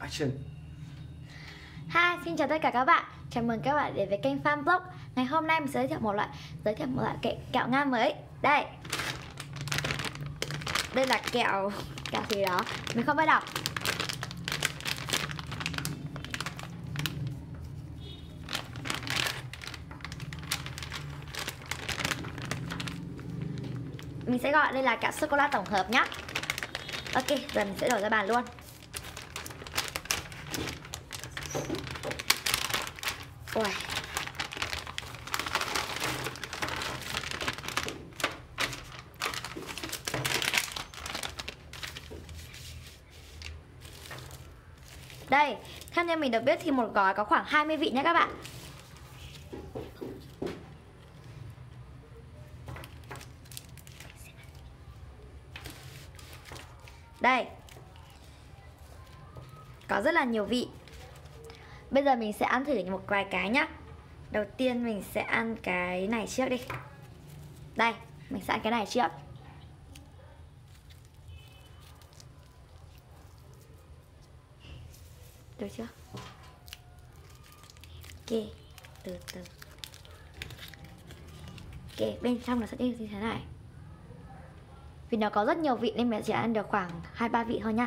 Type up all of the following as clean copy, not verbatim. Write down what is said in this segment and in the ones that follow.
Action. Hi, xin chào tất cả các bạn. Chào mừng các bạn đến với kênh Farm Vlog. Ngày hôm nay mình giới thiệu một loại kẹo Nga mới. Đây là kẹo gì đó mình không biết đọc. Mình sẽ gọi đây là kẹo sô cô la tổng hợp nhá. Ok, giờ mình sẽ đổ ra bàn luôn. Ui. Đây, theo như mình được biết thì một gói có khoảng 20 vị nhé các bạn. Đây, có rất là nhiều vị. Bây giờ mình sẽ ăn thử một vài cái nhá. Đầu tiên mình sẽ ăn cái này trước đi. Đây, mình sẽ ăn cái này trước. Được chưa? Ok, từ từ. Ok, bên trong nó sẽ như thế này. Vì nó có rất nhiều vị nên mình chỉ ăn được khoảng 2-3 vị thôi nhá.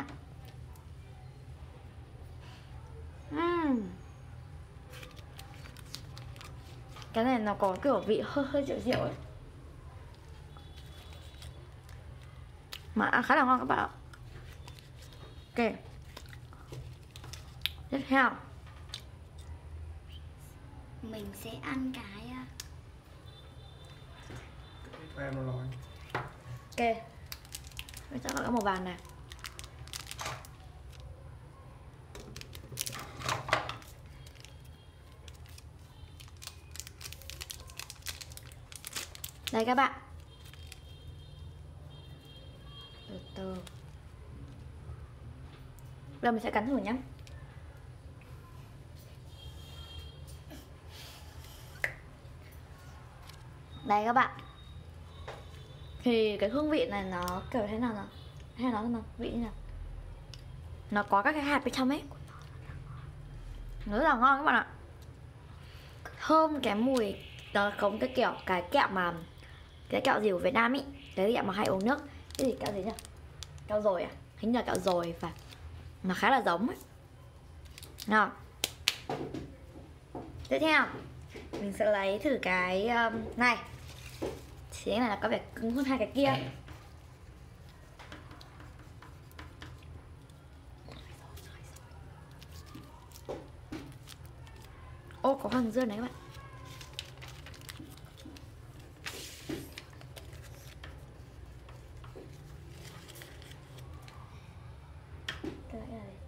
Cái này nó có kiểu vị hơi rượu rượu ấy, mà ăn khá là ngon các bạn ạ. Ok, tiếp theo mình sẽ ăn cái Em nó nói. ok, mình sẽ gọi cái màu vàng này. Đây các bạn, từ từ. Giờ mình sẽ cắn thử nhé. Đây các bạn, thì cái hương vị này nó kiểu thế nào nào, hay nó vị như nào, nó có các cái hạt bên trong ấy, nó rất là ngon các bạn ạ. Thơm cái mùi nó giống cái kiểu cái kẹo gì của Việt Nam ý, cái kẹo mà hay uống nước, cái gì kẹo gì nhỉ, kẹo dồi à, hình như là kẹo dồi và nó khá là giống ấy. Nào, tiếp theo mình sẽ lấy thử cái này. Thì cái này là có vẻ cứng hơn hai cái kia. Ô, có hoàng dương này các bạn. Cái này là gì?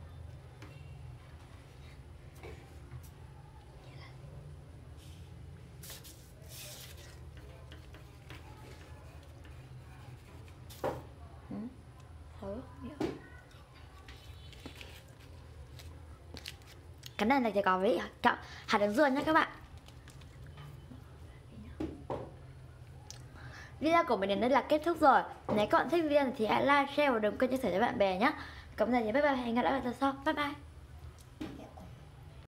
Cái này là chỉ có với hạt hướng dương nhé các bạn. Video của mình đến đây là kết thúc rồi. Nếu các bạn thích video thì hãy like, share và đừng quên chia sẻ cho bạn bè nhé. Còn bây giờ thì bye bye, hẹn gặp lại ở lần sau. Bye bye.